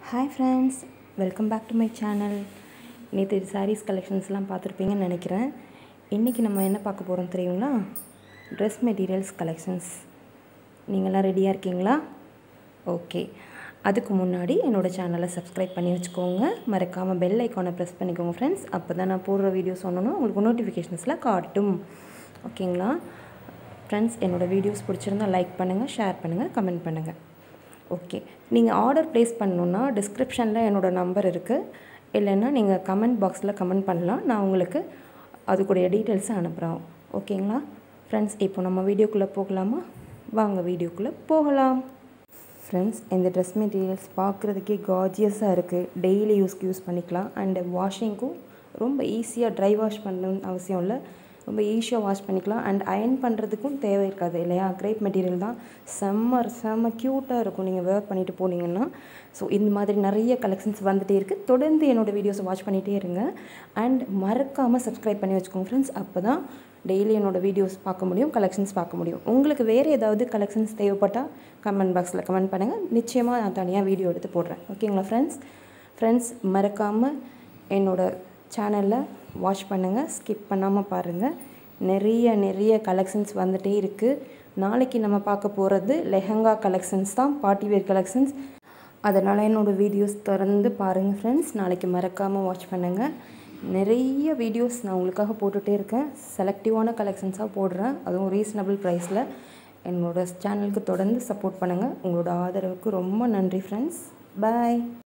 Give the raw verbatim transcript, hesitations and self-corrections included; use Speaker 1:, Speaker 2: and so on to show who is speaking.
Speaker 1: Hi friends, welcome back to my channel. நேற்று sarees collectionsலாம் பார்த்துருப்பீங்கன்னு நினைக்கிறேன். இன்றைக்கி நம்ம என்ன பார்க்க போகிறோம் தெரியுங்களா? Dress materials collections. நீங்களாம் ரெடியாக இருக்கீங்களா? ஓகே. அதுக்கு முன்னாடி என்னோடய சேனலை சப்ஸ்கிரைப் பண்ணி வச்சுக்கோங்க. மறக்காமல் பெல் ஐக்கானை ப்ரெஸ் பண்ணிக்கோங்க ஃப்ரெண்ட்ஸ். அப்போ தான் நான் போடுற வீடியோஸ் சொன்னோன்னா உங்களுக்கு நோட்டிஃபிகேஷன்ஸில் காட்டும். ஓகேங்களா ஃப்ரெண்ட்ஸ்? என்னோடய வீடியோஸ் பிடிச்சிருந்தால் லைக் பண்ணுங்கள், ஷேர் பண்ணுங்கள், கமெண்ட் பண்ணுங்கள். ஓகே, நீங்கள் ஆர்டர் ப்ளேஸ் பண்ணணுன்னா டிஸ்கிரிப்ஷனில் என்னோடய நம்பர் இருக்குது. இல்லைன்னா நீங்கள் கமெண்ட் பாக்ஸில் கமெண்ட் பண்ணலாம். நான் உங்களுக்கு அதுக்குடைய டீட்டெயில்ஸை அனுப்புகிறேன். ஓகேங்களா ஃப்ரெண்ட்ஸ்? இப்போ நம்ம வீடியோக்குள்ளே போகலாமா? வாங்க வீடியோக்குள்ளே போகலாம். ஃப்ரெண்ட்ஸ், இந்த ட்ரெஸ் மெட்டீரியல்ஸ் பார்க்குறதுக்கே கார்ஜியஸாக இருக்குது. டெய்லி யூஸ்க்கு யூஸ் பண்ணிக்கலாம். அண்டு வாஷிங்க்கும் ரொம்ப ஈஸியாக ட்ரை வாஷ் பண்ணணும்னு அவசியம் இல்லை. ரொம்ப ஈஸியாக வாஷ் பண்ணிக்கலாம். அண்ட் அயர்ன் பண்ணுறதுக்கும் தேவை இருக்காது இல்லையா? கிரேப் மெட்டீரியல் தான். செம்ம செம்ம க்யூட்டாக இருக்கும் நீங்கள் வேர் பண்ணிவிட்டு போனீங்கன்னா. ஸோ இந்த மாதிரி நிறைய கலெக்ஷன்ஸ் வந்துகிட்டே இருக்குது. தொடர்ந்து என்னோடய வீடியோஸை வாட்ச் பண்ணிகிட்டே இருங்க. அண்ட் மறக்காமல் சப்ஸ்கிரைப் பண்ணி வச்சுக்கோங்க ஃப்ரெண்ட்ஸ். அப்போ தான் டெய்லி என்னோடய வீடியோஸ் பார்க்க முடியும், கலெக்ஷன்ஸ் பார்க்க முடியும். உங்களுக்கு வேறு ஏதாவது கலெக்ஷன்ஸ் தேவைப்பட்டால் கமெண்ட் பாக்ஸில் கமெண்ட் பண்ணுங்கள். நிச்சயமாக நான் தனியாக வீடியோ எடுத்து போடுறேன். ஓகேங்களா ஃப்ரெண்ட்ஸ்? ஃப்ரெண்ட்ஸ் மறக்காமல் என்னோடய சேனலில் வாட்ச் பண்ணுங்கள், ஸ்கிப் பண்ணாமல் பாருங்கள். நிறைய நிறைய கலெக்ஷன்ஸ் வந்துகிட்டே இருக்குது. நாளைக்கு நம்ம பார்க்க போகிறது லெஹங்கா கலெக்ஷன்ஸ் தான், பார்ட்டி வேர் கலெக்ஷன்ஸ். அதனால் என்னோடய வீடியோஸ் திறந்து பாருங்கள் ஃப்ரெண்ட்ஸ். நாளைக்கு மறக்காமல் வாட்ச் பண்ணுங்கள். நிறைய வீடியோஸ் நான் உங்களுக்காக போட்டுகிட்டே இருக்கேன். செலக்டிவான கலெக்ஷன்ஸாக போடுறேன், அதுவும் ரீசனபிள் ப்ரைஸில். என்னோடய சேனலுக்கு தொடர்ந்து சப்போர்ட் பண்ணுங்கள். உங்களோட ஆதரவுக்கு ரொம்ப நன்றி ஃப்ரெண்ட்ஸ். பாய்.